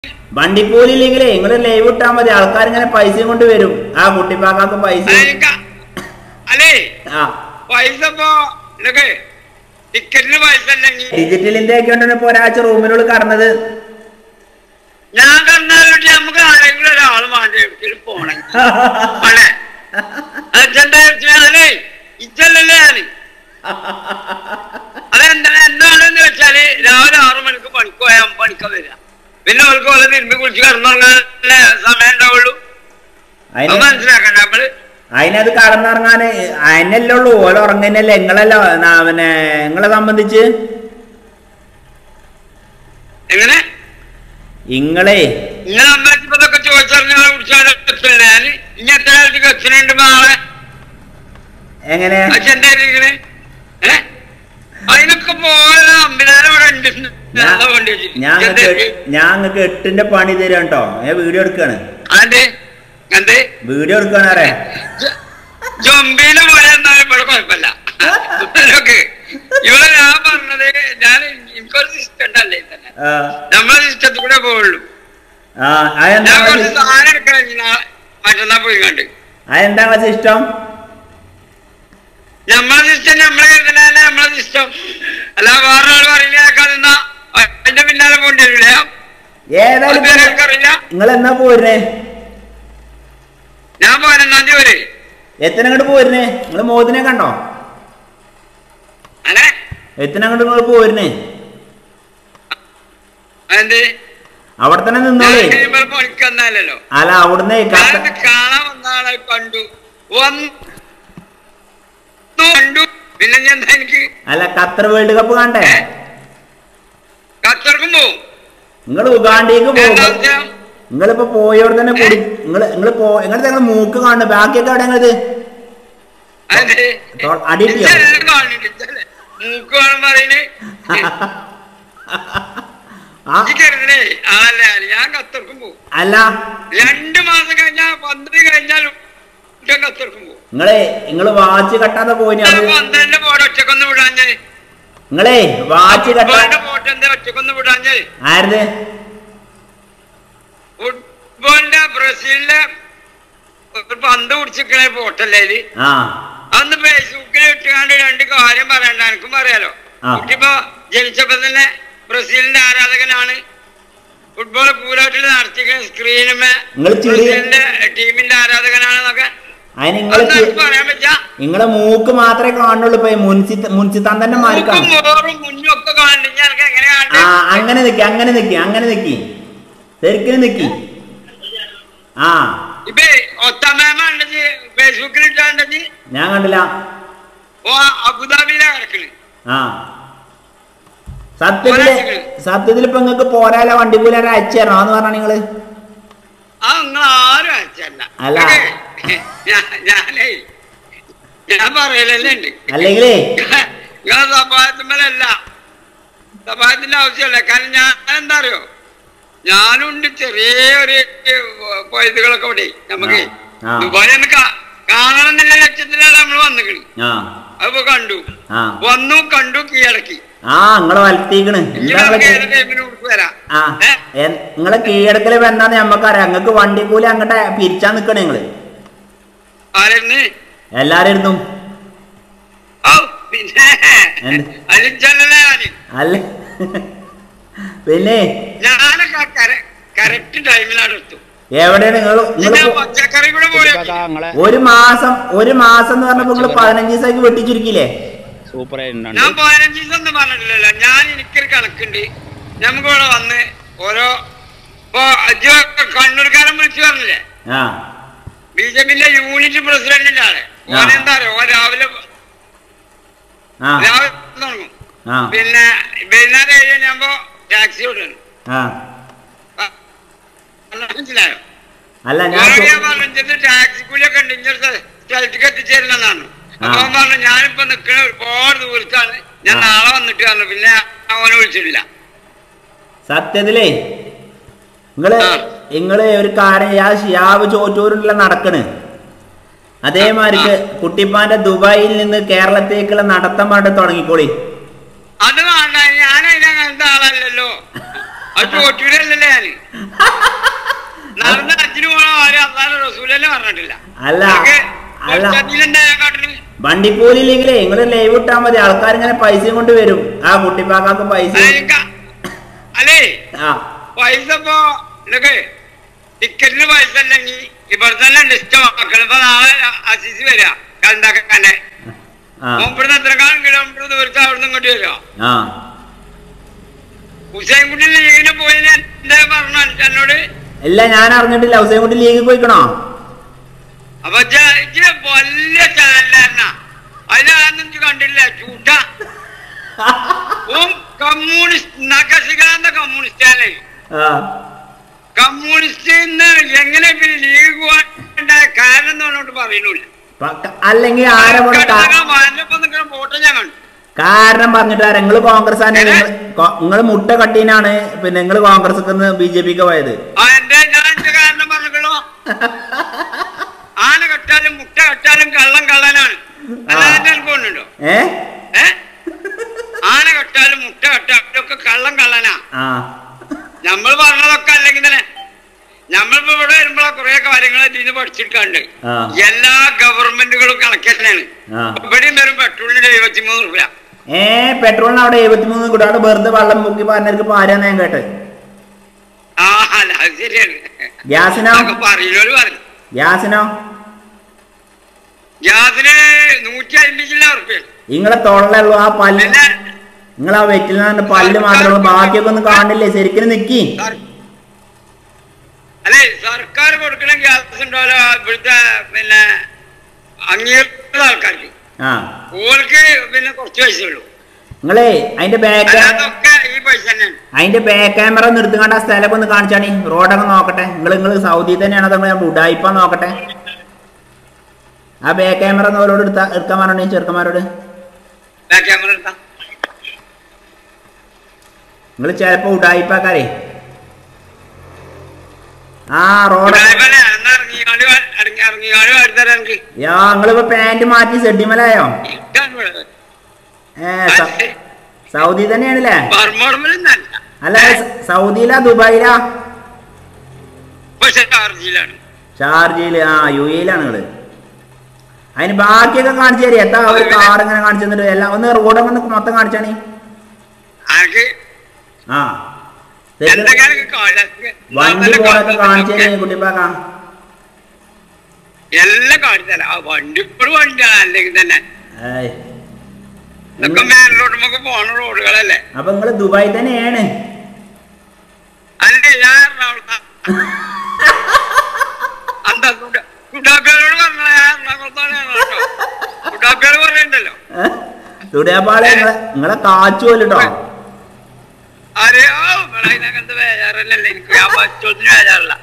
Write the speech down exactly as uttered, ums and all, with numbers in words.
വണ്ടിക്കൂലി ഇല്ലെങ്കിലേ നിങ്ങള് ലൈവ് ഇട്ടാ മതി, ആൾക്കാരിങ്ങനെ പൈസയും കൊണ്ട് വരും. ആ കുട്ടിപ്പാക്കാക്ക് പൈസ അല്ലേ പൈസ ടിക്കറ്റിന് പൈസ ഡിജിറ്റൽ ഇന്ത്യ ഒക്കെ ഉണ്ടെന്ന് ഇപ്പൊ ഒരാഴ്ച റൂമിനുള്ളിൽ കടന്നത്. ഞാൻ കണ്ടാലോട്ട് നമുക്ക് ആരെങ്കിലും ഒരാൾ വേണ്ടി പോണെങ്കിൽ അച്ഛൻ്റെ ഇച്ചല്ലേ ഞാന് അതെന്താ എന്താണെന്ന് വെച്ചാല് രാവിലെ ആറു മണിക്ക് പണിക്ക് പോയാൽ പണിക്ക വരിക, പിന്നെ അവർക്ക് പോലെ തിരുമ്പി കുളിച്ച് കിടന്നുറങ്ങാനല്ലേ സമയം ഉണ്ടാവുള്ളൂ. മനസ്സിലാക്കണ്ട നമ്മള് അതിനത് കടന്നിറങ്ങാന് അതിനല്ലേ ഉള്ളൂ, ഓല ഉറങ്ങന്നല്ലേ. നിങ്ങളല്ല പിന്നെ നിങ്ങളെ സംബന്ധിച്ച് എങ്ങനെ ഇങ്ങളെ ഇങ്ങനെ അമ്പലത്തിപ്പൊക്കെ ചോദിച്ചറിഞ്ഞാൽ കുടിച്ചാൽ ഞാൻ ഇനി എത്ര കാലത്തേക്ക് അച്ഛനുണ്ട് നാളെ എങ്ങനെ അച്ഛൻ്റെ ഏഹ് അതിനൊക്കെ പോലെ അമ്പലാരം ഇവിടെ ഉണ്ട്. ഞാൻ ഞാൻ നിങ്ങൾക്ക് എട്ടിന്റെ പണി തരാം കേട്ടോ. ഞാൻ വീഡിയോ എടുക്കാണ്, അതെ അതെ വീഡിയോ എടുക്കാണ്. അറിയാം ജോംബിയില് പോലെ എന്നാലും ഇവിടെ കുഴപ്പമില്ല. ഇവിടെ ഞാൻ പറഞ്ഞത് ഞാൻ എനിക്കൊരു സിസ്റ്റം ഉണ്ടല്ലേ തന്നെ, നമ്മളെ സിസ്റ്റത്തിൽ കൂടെ പോവുള്ളൂ. ഞാൻ കുറച്ച് സാധനം എടുക്കണം മറ്റന്നാ പോയി കണ്ട്. അതെന്താ സിസ്റ്റം? നമ്മളെ സിസ്റ്റം നമ്മളെ കരുതലല്ലേ നമ്മളെ സിസ്റ്റം. അല്ല വേറൊരാൾ പറയുന്ന അതിന്റെ പിന്നാലെ പോണ്ടി വരില്ല. ഏതായാലും നിങ്ങൾ എന്നാ പോരുന്നേ? ഞാൻ പതിനൊന്നാം തീയതി വരെ. എത്ര അങ്ങോട്ട് പോരുന്നേ? നിങ്ങള് മോദിനെ കണ്ടോ? എത്ര അങ്ങോട്ട് നിങ്ങൾ പോരുന്നേ? അവിടെ തന്നെ നിന്നോളേ. പണിക്കന്നല്ലോ അല്ല അവിടുന്ന് കാണാൻ വന്നാളെ കണ്ടു കണ്ടു പിന്നെ ഞാൻ എനിക്ക് അല്ല ഖത്തർ വേൾഡ് കപ്പ് കണ്ടേ? ഖത്തർക്കും പോവും. നിങ്ങൾ ഉഗാണ്ടേക്ക് പോകും. നിങ്ങളിപ്പോ പോയോടെ തന്നെ കൂടി നിങ്ങള് നിങ്ങള് പോ നിങ്ങള് ഞങ്ങള് മൂക്ക് കാണുന്നു. ബാക്കിയൊക്കെ എവിടെ ഞങ്ങളത് അടിയിട്ടിയോ? ഞാൻ ഖത്തർക്കും പോവും. അല്ല രണ്ടു മാസം കഴിഞ്ഞാൽ പന്ത് കഴിഞ്ഞാൽ ഖത്തർക്കും പോവും. നിങ്ങളെ നിങ്ങള് വാച്ച് കെട്ടാതെ പോയിന്. പന്ത്രണ്ട് പോടെ ഒറ്റക്കൊന്ന് വിടാഞ്ഞേ. നിങ്ങളെ വാച്ച് കെട്ടാതെ പോട്ടെ എന്താ ഒറ്റക്കൊന്ന് വിടാഞ്ഞേ? ആരുടെ ഫുട്ബോളിന്റെ ബ്രസീലിന്റെ ഒരു പന്ത് കുടിച്ചിക്കണ പോട്ടല്ലേ ഇത്? അന്ന് ഫേസ്ബുക്കിൽ ഇട്ടുകാണ്ട് രണ്ട് കാര്യം പറയണ്ട, എനിക്കും പറയാലോ. കുട്ടിപ്പോ ജനിച്ചപ്പോ തന്നെ ബ്രസീലിന്റെ ആരാധകനാണ്. ഫുട്ബോൾ പൂരാട്ടിൽ നടത്തിക്കുന്ന സ്ക്രീനുമേ ബ്രസീലിന്റെ ടീമിന്റെ ആരാധകനാണെന്നൊക്കെ പറയാൻ പറ്റാ. നിങ്ങളെ മൂക്ക് മാത്രമേ കാണുള്ളൂ. മുൻസിത്താൻ തന്നെ മാറിക്കാണും. മുന്നൊക്കെ കാണുന്നുണ്ടെങ്കിൽ എനിക്ക് എങ്ങനെ കാണും? അങ്ങനെ നിക്കി അങ്ങനെ നിക്കി അങ്ങനെ നിക്കി ശരിക്കും നിക്കി. ആ ഇപ്പൊ ഒത്തമേമുണ്ടെങ്കിൽ ഫേസ്ബുക്കിൽ ഇട്ടാണ്ടെങ്കിൽ ഞാൻ കണ്ടില്ല. ഓ അബുദാബിയിലാ കിടക്കണ്. ആ സത്യത്തില് സത്യത്തിൽ ഇപ്പൊ നിങ്ങക്ക് പോരാല വണ്ടി പോലെ അയച്ചു തരണോ എന്ന് പറഞ്ഞാ നിങ്ങള്? ആ നിങ്ങൾ ആരും അയച്ചല്ല. അല്ല ഞാനേ ഞാൻ പറയലല്ലേ ഉണ്ട്. അല്ലെങ്കിലേ നിങ്ങളെ സഭായത്തിന്മേലല്ല, സഭായത്തിന്റെ ആവശ്യമല്ല. കാരണം ഞാൻ എന്താ അറിയോ, ഞാനുണ്ട് ചെറിയൊരു പൈതുകളൊക്കെ ഇവിടെ നമുക്ക് ദുബായ് ഒന്ന് കാണണം എന്നുള്ള ലക്ഷ്യത്തിലാണ് നമ്മൾ വന്നിക്കണ്. അപ്പൊ കണ്ടു വന്നു കണ്ടു കീഴടക്കി. ആ നിങ്ങളെ വലത്തിക്കണ് നിങ്ങളെ കീഴടക്കല് എന്നാന്ന് നമ്മക്കറിയാം. നിങ്ങക്ക് വണ്ടി കൂലി അങ്ങോട്ട് പിരിച്ചാ നിക്കണേ നിങ്ങള് എല്ലാരും ഇരുന്നു. അല്ല പിന്നെ എവിടെയാണ് നിങ്ങൾ? ഒരു മാസം ഒരു മാസം എന്ന് പറഞ്ഞപ്പോ നിങ്ങള് പതിനഞ്ച് ദിവസമായിട്ട് വെട്ടിച്ചുരുക്കില്ലേ? ഞാൻ പതിനഞ്ച് ദിവസം ഒന്നും പറഞ്ഞിട്ടില്ലല്ലോ. ഞാൻ എനിക്കൊരു കണക്കുണ്ട്. നമുക്കിവിടെ വന്ന് ഓരോ കണ്ണൂർക്കാരൻ വിളിച്ചു പറഞ്ഞില്ലേ, ബി ജെ പിന്റെ യൂണിറ്റ് പ്രസിഡന്റിന്റെ ആളെ ഓനെന്താ അറിയോ, ഓ രാവിലെ രാവിലെ തുടങ്ങും, പിന്നെ വൈകുന്നേരം ഏഴ് മണിയാകുമ്പോ ടാക്സി ഓടുന്നു. മനസ്സിലായോ? ടാക്സി കൂലിയൊക്കെ ഉണ്ട്, ഇങ്ങനൊരു സ്ഥലത്തേക്ക് എത്തിച്ചേരുന്നതാണ്. അപ്പൊ അവൻ പറഞ്ഞു ഞാനിപ്പോ നിക്കണ ഒരുപാട് ദൂരത്താണ്, ഞാൻ നാളെ വന്നിട്ട് പറഞ്ഞു. പിന്നെ അവനെ വിളിച്ചിട്ടില്ല. സത്യത്തിലേ നിങ്ങള് നിങ്ങള് ഒരു കാര്യം ഷിയാബ് ചോറ്റൂരുള്ള നടക്കണ്. അതേമാതിരിക്ക് കുട്ടിപ്പാന്റെ ദുബായിൽ നിന്ന് കേരളത്തേക്കുള്ള നടത്തം പാട്ട് തുടങ്ങിക്കോളി. അത് വേണ്ട, ഞാൻ അതിനങ്ങനത്തെ ആളല്ലല്ലോ. അത് ചോറ്റൂരല്ലേ ഞാന് നടന്ന അച്ഛന് പോണ ആരും അന്നാലും റസൂലല്ലേ പറഞ്ഞിട്ടില്ല. അല്ല വണ്ടിക്കൂലില്ലെങ്കിലേ നിങ്ങള് ലൈവ് ഇട്ടാ മതി. ആൾക്കാർ ഇങ്ങനെ പൈസയും കൊണ്ട് വരും. ആ കുട്ടിപ്പാക്കാക്ക് പൈസ അല്ലേ പൈസ ഇപ്പൊ ടിക്കറ്റിന് പൈസ അല്ലെങ്കിൽ ഇവിടെ തന്നെ ലിസ്റ്റ് മക്കൾ ഇപ്പൊ നാളെ അസീസ് വരിക കണ്ടാക്കാനെ ഇവിടുന്ന് എത്ര കാലം കിലോമീറ്റർ ദൂരത്ത് അവിടുന്ന് ഇങ്ങോട്ട് വരുമോ? ഹുസൈൻകുട്ടി ലീഗിന് പോയി എന്തേ പറഞ്ഞു എന്നോട്? ഇല്ല ഞാൻ അറിഞ്ഞിട്ടില്ല. ഹുസൈൻകുട്ടി ലീഗിൽ പോയിക്കണോ? അപ്പൊ വലിയ ചാനലായിരുന്ന അതിനകത്ത് കണ്ടില്ല ചൂട്ട കമ്മ്യൂണിസ്റ്റ് നഖസികാന്ത കമ്മ്യൂണിസ്റ്റാണ്. കമ്മ്യൂണിസ്റ്റ് എങ്ങനെ ലീഗ് പോകാൻ കാരണം എന്നോട് പറയുന്നില്ല. അല്ലെങ്കിൽ വോട്ട് ഞാൻ കണ്ടു. കാരണം പറഞ്ഞിട്ട് നിങ്ങള് കോൺഗ്രസ് ആണ്, നിങ്ങള് മുട്ട കട്ടീനാണ് പിന്നെ നിങ്ങള് കോൺഗ്രസ് ബി ജെ പിക്ക് പോയത്. കാരണം പറഞ്ഞോ ആന കെട്ടാലും മുട്ട കെട്ടാലും കള്ളം കള്ളനാണ്. അല്ലാതെ എനിക്കൊന്നുണ്ടോ? ഏ ആന കെട്ടാലും മുട്ട കെട്ടാലും ഒക്കെ കള്ളം കള്ളനാ. നമ്മൾ പറഞ്ഞതൊക്കെ അല്ലെങ്കിൽ തന്നെ നമ്മളിപ്പോ ഇവിടെ വരുമ്പോഴാ കുറെ കാര്യങ്ങൾ ഇതിന് പഠിച്ചെടുക്കാണ്ട്. എല്ലാ ഗവൺമെന്റുകളും കണക്കന്നെയാണ്. ഇവിടെയും വരും പെട്രോളിന് എഴുപത്തിമൂന്ന് രൂപ. ഏ പെട്രോളിന് അവിടെ എഴുപത്തിമൂന്ന് കൂടെ അവിടെ വെറുതെ വെള്ളം മുക്കി പറഞ്ഞവർക്ക് പാരാന്ന് ഞാൻ കേട്ടെ. ആ അല്ല അത് ശരിയാണ്. ഗ്യാസിനോ പറയുന്നവര് പറഞ്ഞു. ഗ്യാസിനോ ഗ്യാസിന് നൂറ്റി അമ്പത്തില്ല ഉറുപ്പ്യ. നിങ്ങളെ തൊള്ളയുള്ളൂ ആ പല്ല്. നിങ്ങൾ ആ വെറ്റിൽ പല്ല് മാത്രമേ ഉള്ളൂ, ബാക്കിയൊക്കെ ഒന്നും കാണില്ലേ? ശരിക്കും നിക്കി. അല്ലെ സർക്കാർ കൊടുക്കണ ഗ്യാസ് ഉണ്ടാവല്ലോ ഇവിടുത്തെ പിന്നെ അംഗീകൃത ആൾക്കാർക്ക് ഓർക്ക് പിന്നെ കുറച്ച് പൈസ ഉള്ളൂ. നിങ്ങളേ അതിന്റെ ബാക്ക് ഈ പൈസ തന്നെയാണ്. അതിന്റെ ബാക്ക് ക്യാമറ നിർത്തിക്കാണ്ട് ആ സ്ഥലമൊക്കെ ഒന്ന് കാണിച്ചാണി. റോഡൊക്കെ നോക്കട്ടെ. നിങ്ങൾ നിങ്ങൾ സൗദി തന്നെയാണോ നമ്മൾ ഉഡായിപ്പ നോക്കട്ടെ. ആ ബാക്ക് ക്യാമറ ഓരോട് എടുത്താ എടുക്കാൻ പറഞ്ഞോ ചെറുക്കന്മാരോട്. നിങ്ങൾ ചിലപ്പോ ഉഡായിപ്പാക്കാരേ. ആ റോഡ് നിങ്ങളിപ്പോ പാന്റ് മാറ്റി സെഡിമലായോ? ഏ സൗദി തന്നെയാണല്ലേ? അല്ല സൗദിയിലാ ദുബായിലാ? ഷാർജയില്. ആ യു എയിലാണ് നിങ്ങള്. അതിന് ബാക്കിയൊക്കെ കാണിച്ചു തരി. എത്താ ഒരു കാർ ഇങ്ങനെ കാണിച്ചു തന്നിട്ട് എല്ലാം ഒന്ന് റോഡൊക്കെ ഒന്ന് മൊത്തം കാണിച്ചാണി. ആ വണ്ടി പോലൊക്കെ കാണിച്ചു തരി കുട്ടിപ്പാക്കാ. എല്ലാം കാണിച്ചാല ആ വണ്ടി ഇപ്പോഴും വണ്ടിയാണ്. അല്ലെങ്കിൽ തന്നെ മെയിൻ റോഡിലൊക്കെ പോണ റോഡുകളല്ലേ? അപ്പൊ നിങ്ങള് ദുബായി തന്നെയാണ്? അല്ലേ ഞാൻ എറണാകുളത്താ. എന്താ കുടാപ്പിയോട് പറഞ്ഞ എറണാകുളത്താണ് കേട്ടോ. കുടാപ്പിയോട് പറയണ്ടല്ലോ. തുടിയാപ്പാളെ നിങ്ങളെ കാച്ചു പോലിട്ടോ. അറിയോ അങ്ങനത്തെ വേജാറല്ലേ എനിക്ക്. ഞാൻ പച്ചോത്തിന് വേജാറില്ല.